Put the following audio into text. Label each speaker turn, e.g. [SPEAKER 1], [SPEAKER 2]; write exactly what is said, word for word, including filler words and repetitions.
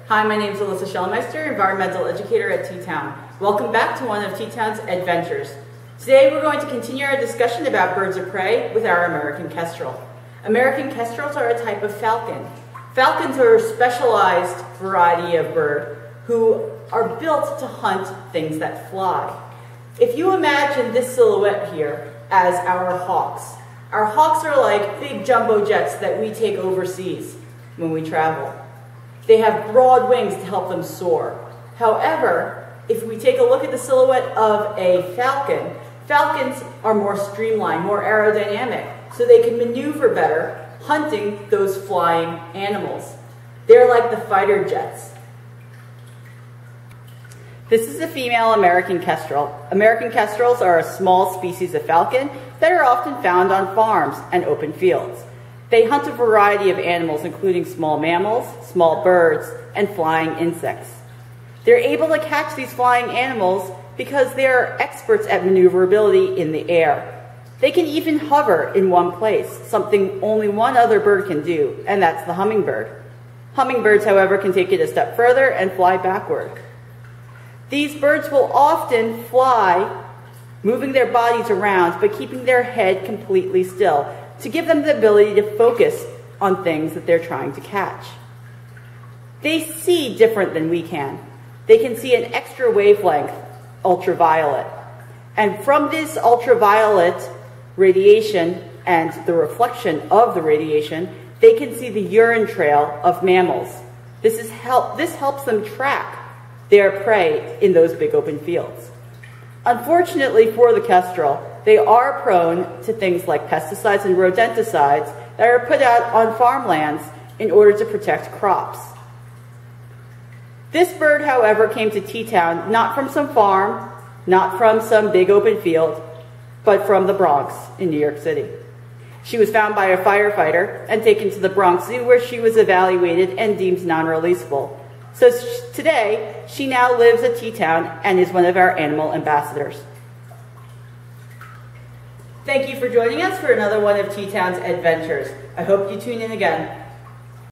[SPEAKER 1] Hi, my name is Alyssa Schellmeister, environmental educator at T-Town. Welcome back to one of T-Town's adventures. Today we're going to continue our discussion about birds of prey with our American Kestrel. American Kestrels are a type of falcon. Falcons are a specialized variety of bird who are built to hunt things that fly. If you imagine this silhouette here as our hawks, our hawks are like big jumbo jets that we take overseas when we travel. They have broad wings to help them soar. However, if we take a look at the silhouette of a falcon, falcons are more streamlined, more aerodynamic, so they can maneuver better hunting those flying animals. They're like the fighter jets. This is a female American Kestrel. American Kestrels are a small species of falcon that are often found on farms and open fields. They hunt a variety of animals, including small mammals, small birds, and flying insects. They're able to catch these flying animals because they're experts at maneuverability in the air. They can even hover in one place, something only one other bird can do, and that's the hummingbird. Hummingbirds, however, can take it a step further and fly backward. These birds will often fly, moving their bodies around, but keeping their head completely still, to give them the ability to focus on things that they're trying to catch. They see different than we can. They can see an extra wavelength, ultraviolet. And from this ultraviolet radiation and the reflection of the radiation, they can see the urine trail of mammals. This, is help, this helps them track their prey in those big open fields. Unfortunately for the kestrel, they are prone to things like pesticides and rodenticides that are put out on farmlands in order to protect crops. This bird, however, came to T-Town not from some farm, not from some big open field, but from the Bronx in New York City. She was found by a firefighter and taken to the Bronx Zoo, where she was evaluated and deemed non-releasable. So today, she now lives at T-Town and is one of our animal ambassadors. Thank you for joining us for another one of T-Town's adventures. I hope you tune in again.